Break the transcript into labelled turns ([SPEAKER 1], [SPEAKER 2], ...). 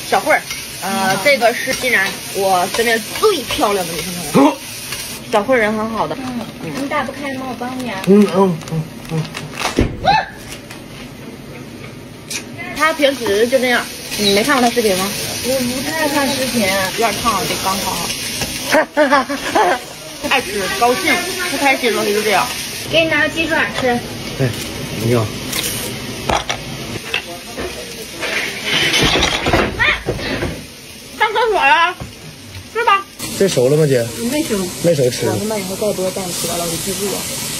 [SPEAKER 1] 小慧儿，这个是今然我身边最漂亮的女生朋友。小慧人很好的。
[SPEAKER 2] 你打不开吗？我帮你啊。
[SPEAKER 1] 她平时就这样，你没看过她视频吗？
[SPEAKER 2] 我不太看视频，
[SPEAKER 1] 有点烫，得刚好。爱吃，高兴，不开心了就这样。
[SPEAKER 2] 给你拿个鸡爪吃。
[SPEAKER 3] 哎，你好。
[SPEAKER 1] 上厕所呀，是吧？
[SPEAKER 3] 这熟了吗，姐？
[SPEAKER 1] 没熟。
[SPEAKER 3] 没熟吃。
[SPEAKER 1] 我他妈以后再多带你吃完了，我就记住了。